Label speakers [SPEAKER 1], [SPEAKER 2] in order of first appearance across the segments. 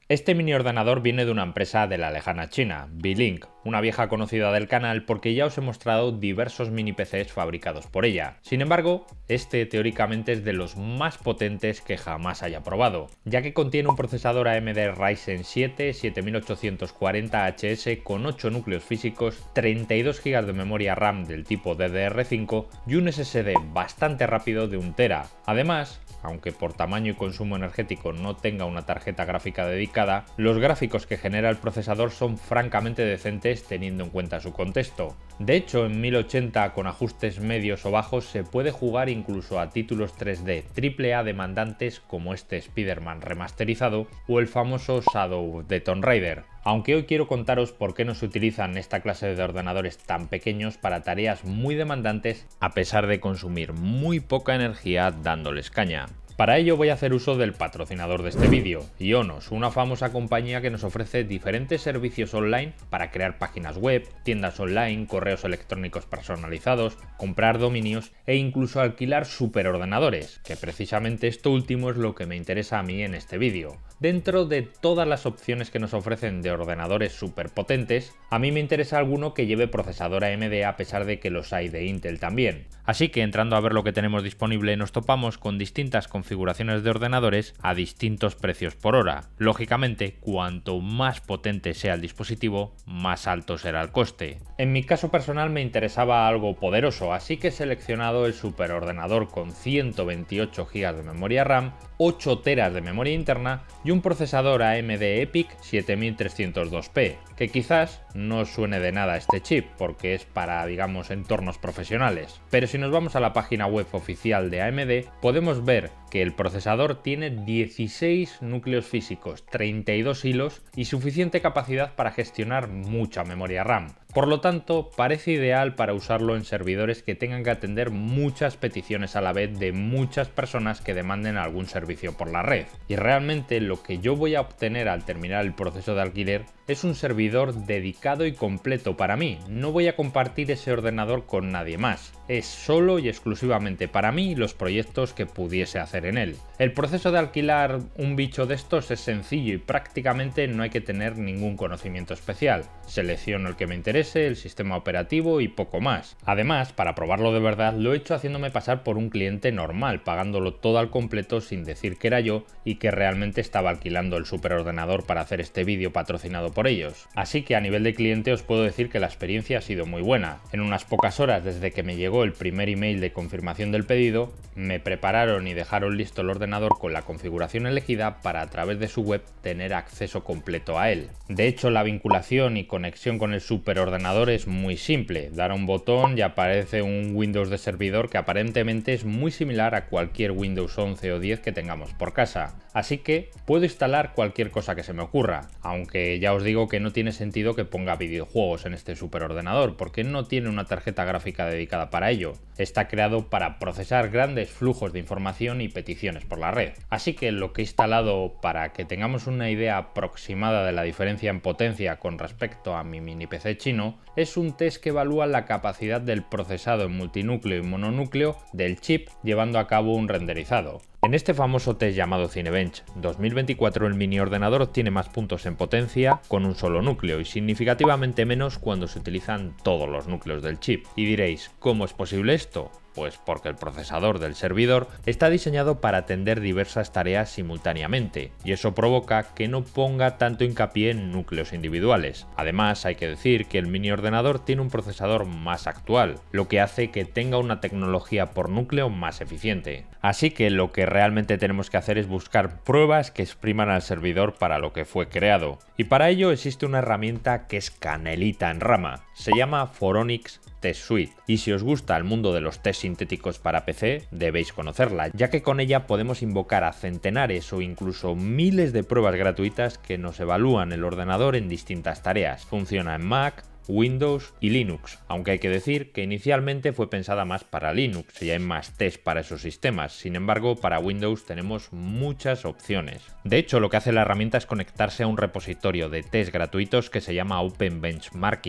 [SPEAKER 1] Este mini ordenador viene de una empresa de la lejana China, Beelink, una vieja conocida del canal porque ya os he mostrado diversos mini PCs fabricados por ella. Sin embargo, este teóricamente es de los más potentes que jamás haya probado, ya que contiene un procesador AMD Ryzen 7 7840HS con 8 núcleos físicos, 32 GB de memoria RAM del tipo DDR5 y un SSD bastante rápido de 1 TB. Además, aunque por tamaño y consumo energético no tenga una tarjeta gráfica dedicada, los gráficos que genera el procesador son francamente decentes teniendo en cuenta su contexto. De hecho, en 1080 con ajustes medios o bajos se puede jugar incluso a títulos 3D AAA demandantes como este Spider-Man remasterizado o el famoso Shadow de Tomb Raider. Aunque hoy quiero contaros por qué no se utilizan esta clase de ordenadores tan pequeños para tareas muy demandantes a pesar de consumir muy poca energía dándoles caña. Para ello voy a hacer uso del patrocinador de este vídeo, Ionos, una famosa compañía que nos ofrece diferentes servicios online para crear páginas web, tiendas online, correos electrónicos personalizados, comprar dominios e incluso alquilar superordenadores, que precisamente esto último es lo que me interesa a mí en este vídeo. Dentro de todas las opciones que nos ofrecen de ordenadores superpotentes, a mí me interesa alguno que lleve procesador AMD a pesar de que los hay de Intel también. Así que entrando a ver lo que tenemos disponible nos topamos con distintas configuraciones de ordenadores a distintos precios por hora. Lógicamente, cuanto más potente sea el dispositivo, más alto será el coste. En mi caso personal me interesaba algo poderoso, así que he seleccionado el superordenador con 128 GB de memoria RAM, 8 TB de memoria interna y un procesador AMD EPIC 7302P, que quizás no os suene de nada este chip porque es para, digamos, entornos profesionales. Pero si nos vamos a la página web oficial de AMD, podemos ver que el procesador tiene 16 núcleos físicos, 32 hilos y suficiente capacidad para gestionar mucha memoria RAM. Por lo tanto, parece ideal para usarlo en servidores que tengan que atender muchas peticiones a la vez de muchas personas que demanden algún servicio por la red. Y realmente lo que yo voy a obtener al terminar el proceso de alquiler es un servidor dedicado y completo para mí. No voy a compartir ese ordenador con nadie más. Es solo y exclusivamente para mí y los proyectos que pudiese hacer en él. El proceso de alquilar un bicho de estos es sencillo y prácticamente no hay que tener ningún conocimiento especial. Selecciono el que me interese, el sistema operativo y poco más. Además, para probarlo de verdad, lo he hecho haciéndome pasar por un cliente normal, pagándolo todo al completo sin decir que era yo y que realmente estaba alquilando el superordenador para hacer este vídeo patrocinado por ellos. Así que a nivel de cliente os puedo decir que la experiencia ha sido muy buena. En unas pocas horas desde que me llegó el primer email de confirmación del pedido, me prepararon y dejaron listo el ordenador con la configuración elegida para a través de su web tener acceso completo a él. De hecho, la vinculación y conexión con el superordenador es muy simple. Dar a un botón y aparece un Windows de servidor que aparentemente es muy similar a cualquier Windows 11 o 10 que tengamos por casa. Así que puedo instalar cualquier cosa que se me ocurra, aunque ya os digo que no tiene sentido que ponga videojuegos en este superordenador porque no tiene una tarjeta gráfica dedicada para ello. Está creado para procesar grandes flujos de información y peticiones por la red. Así que lo que he instalado para que tengamos una idea aproximada de la diferencia en potencia con respecto a mi mini PC chino es un test que evalúa la capacidad del procesado en multinúcleo y mononúcleo del chip llevando a cabo un renderizado. En este famoso test llamado Cinebench 2024 el mini ordenador obtiene más puntos en potencia con un solo núcleo y significativamente menos cuando se utilizan todos los núcleos del chip. Y diréis, ¿cómo es posible esto? Pues porque el procesador del servidor está diseñado para atender diversas tareas simultáneamente y eso provoca que no ponga tanto hincapié en núcleos individuales. Además, hay que decir que el mini ordenador tiene un procesador más actual, lo que hace que tenga una tecnología por núcleo más eficiente. Así que lo que realmente tenemos que hacer es buscar pruebas que expriman al servidor para lo que fue creado. Y para ello existe una herramienta que es canelita en rama. Se llama Phoronix Test Suite y si os gusta el mundo de los test sintéticos para PC debéis conocerla, ya que con ella podemos invocar a centenares o incluso miles de pruebas gratuitas que nos evalúan el ordenador en distintas tareas. Funciona en Mac, Windows y Linux, aunque hay que decir que inicialmente fue pensada más para Linux y hay más test para esos sistemas. Sin embargo, para Windows tenemos muchas opciones. De hecho, lo que hace la herramienta es conectarse a un repositorio de test gratuitos que se llama Open Benchmarking.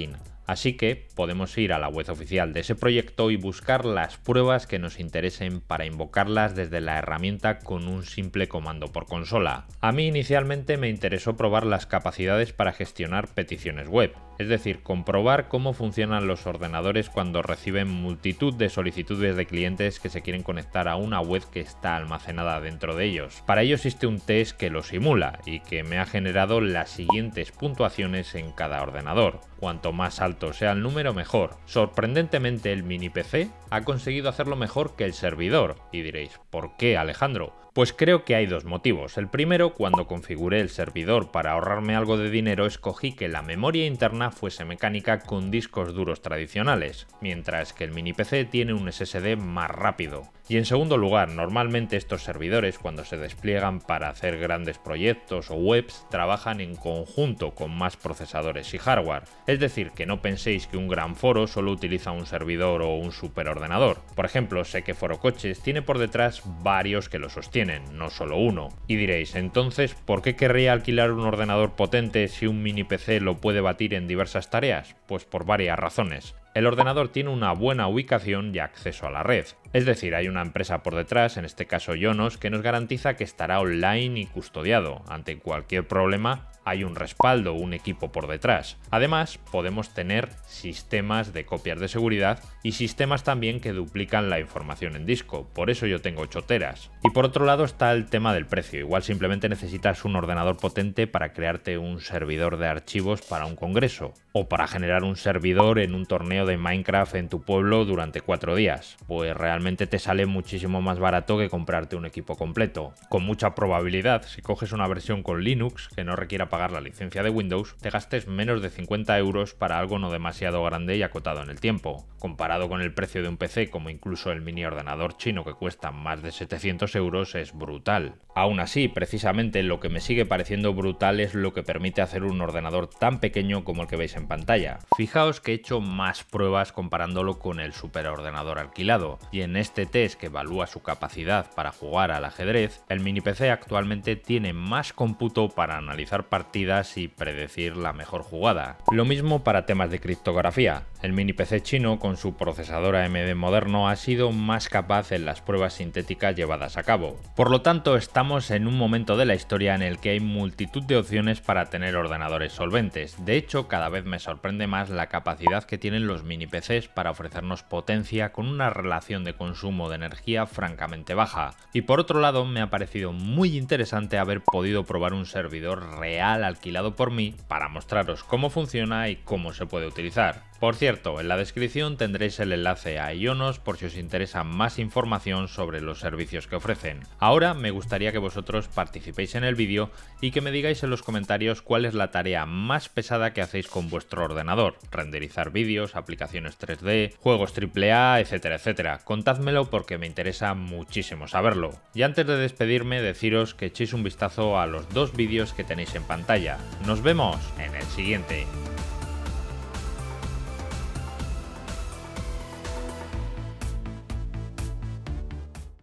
[SPEAKER 1] Así que podemos ir a la web oficial de ese proyecto y buscar las pruebas que nos interesen para invocarlas desde la herramienta con un simple comando por consola. A mí inicialmente me interesó probar las capacidades para gestionar peticiones web, es decir, comprobar cómo funcionan los ordenadores cuando reciben multitud de solicitudes de clientes que se quieren conectar a una web que está almacenada dentro de ellos. Para ello existe un test que lo simula y que me ha generado las siguientes puntuaciones en cada ordenador. Cuanto más alto sea el número, mejor. Sorprendentemente, el mini PC ha conseguido hacerlo mejor que el servidor. Y diréis, ¿por qué, Alejandro? Pues creo que hay dos motivos. El primero, cuando configuré el servidor para ahorrarme algo de dinero, escogí que la memoria interna fuese mecánica con discos duros tradicionales, mientras que el mini PC tiene un SSD más rápido. Y en segundo lugar, normalmente estos servidores, cuando se despliegan para hacer grandes proyectos o webs, trabajan en conjunto con más procesadores y hardware. Es decir, que no penséis que un gran foro solo utiliza un servidor o un superordenador. Por ejemplo, sé que Foro Coches tiene por detrás varios que lo sostienen, no solo uno. Y diréis, entonces, ¿por qué querría alquilar un ordenador potente si un mini PC lo puede batir en diversas tareas? Pues por varias razones. El ordenador tiene una buena ubicación y acceso a la red. Es decir, hay una empresa por detrás, en este caso Ionos, que nos garantiza que estará online y custodiado. Ante cualquier problema, hay un respaldo, un equipo por detrás. Además, podemos tener sistemas de copias de seguridad y sistemas también que duplican la información en disco. Por eso yo tengo 8 teras. Y por otro lado está el tema del precio. Igual simplemente necesitas un ordenador potente para crearte un servidor de archivos para un congreso, o para generar un servidor en un torneo de Minecraft en tu pueblo durante 4 días. Pues realmente te sale muchísimo más barato que comprarte un equipo completo. Con mucha probabilidad, si coges una versión con Linux que no requiera pagar la licencia de Windows, te gastes menos de 50 euros para algo no demasiado grande y acotado en el tiempo. Comparado con el precio de un PC, como incluso el mini ordenador chino que cuesta más de 700 euros, es brutal. Aún así, precisamente lo que me sigue pareciendo brutal es lo que permite hacer un ordenador tan pequeño como el que veis en pantalla. Fijaos que he hecho más pruebas comparándolo con el superordenador alquilado, y en este test que evalúa su capacidad para jugar al ajedrez, el mini PC actualmente tiene más cómputo para analizar partidas y predecir la mejor jugada. Lo mismo para temas de criptografía. El mini PC chino con su procesador AMD moderno ha sido más capaz en las pruebas sintéticas llevadas a cabo. Por lo tanto, estamos en un momento de la historia en el que hay multitud de opciones para tener ordenadores solventes. De hecho, cada vez me sorprende más la capacidad que tienen los mini PCs para ofrecernos potencia con una relación de consumo de energía francamente baja. Y por otro lado, me ha parecido muy interesante haber podido probar un servidor real alquilado por mí para mostraros cómo funciona y cómo se puede utilizar. Por cierto, en la descripción tendréis el enlace a Ionos por si os interesa más información sobre los servicios que ofrecen. Ahora me gustaría que vosotros participéis en el vídeo y que me digáis en los comentarios cuál es la tarea más pesada que hacéis con vuestro ordenador. Renderizar vídeos, aplicaciones 3D, juegos AAA, etcétera, etcétera. Contádmelo porque me interesa muchísimo saberlo. Y antes de despedirme, deciros que echéis un vistazo a los 2 vídeos que tenéis en pantalla. Nos vemos en el siguiente.